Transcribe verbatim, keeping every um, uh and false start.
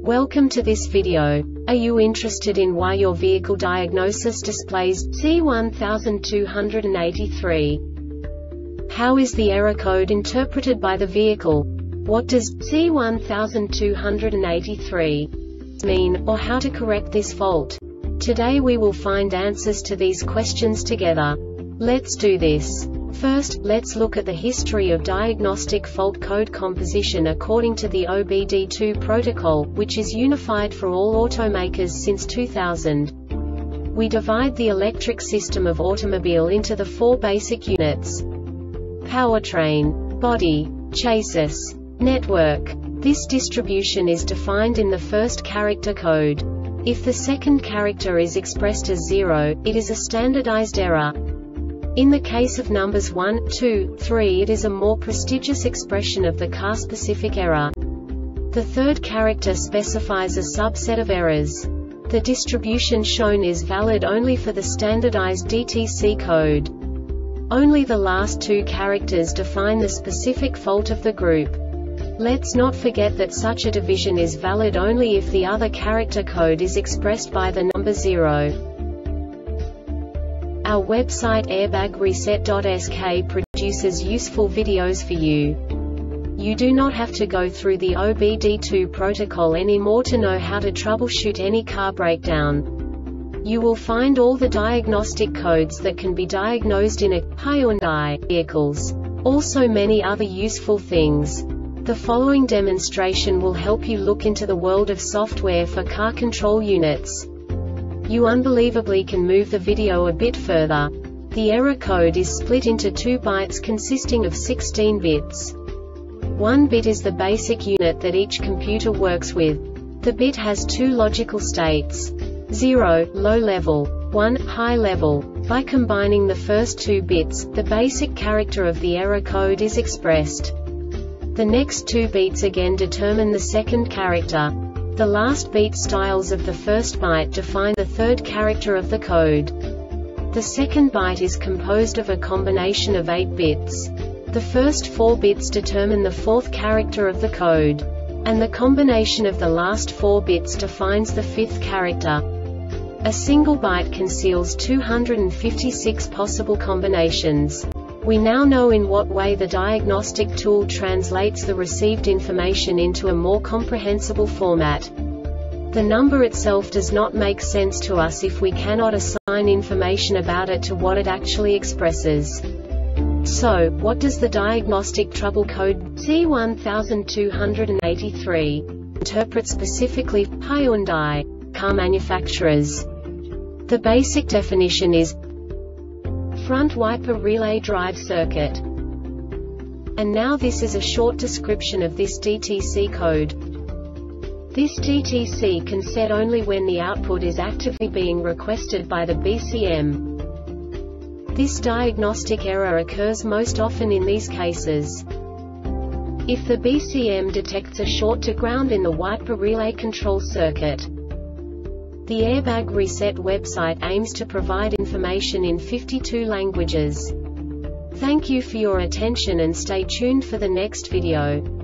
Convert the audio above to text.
Welcome to this video. Are you interested in why your vehicle diagnosis displays C one two eight three? How is the error code interpreted by the vehicle? What does C one two eight three mean, or how to correct this fault? Today we will find answers to these questions together. Let's do this. First, let's look at the history of diagnostic fault code composition according to the O B D two protocol, which is unified for all automakers since two thousand. We divide the electric system of automobile into the four basic units: powertrain, body, chassis, network. This distribution is defined in the first character code. If the second character is expressed as zero, it is a standardized error. In the case of numbers one, two, three, it is a more prestigious expression of the car-specific error. The third character specifies a subset of errors. The distribution shown is valid only for the standardized D T C code. Only the last two characters define the specific fault of the group. Let's not forget that such a division is valid only if the other character code is expressed by the number zero. Our website airbag reset dot S K produces useful videos for you. You do not have to go through the O B D two protocol anymore to know how to troubleshoot any car breakdown. You will find all the diagnostic codes that can be diagnosed in a Hyundai vehicles. Also many other useful things. The following demonstration will help you look into the world of software for car control units. You unbelievably can move the video a bit further. The error code is split into two bytes consisting of sixteen bits. One bit is the basic unit that each computer works with. The bit has two logical states: zero, low level, one, high level. By combining the first two bits, the basic character of the error code is expressed. The next two beats again determine the second character. The last beat styles of the first byte define the third character of the code. The second byte is composed of a combination of eight bits. The first four bits determine the fourth character of the code. And the combination of the last four bits defines the fifth character. A single byte conceals two hundred fifty-six possible combinations. We now know in what way the diagnostic tool translates the received information into a more comprehensible format. The number itself does not make sense to us if we cannot assign information about it to what it actually expresses. So, what does the diagnostic trouble code C one two eight three interpret specifically for Hyundai car manufacturers? The basic definition is front wiper relay drive circuit. And now this is a short description of this D T C code. This D T C can set only when the output is actively being requested by the B C M. This diagnostic error occurs most often in these cases: if the B C M detects a short to ground in the wiper relay control circuit. The Airbag Reset website aims to provide information in fifty-two languages. Thank you for your attention and stay tuned for the next video.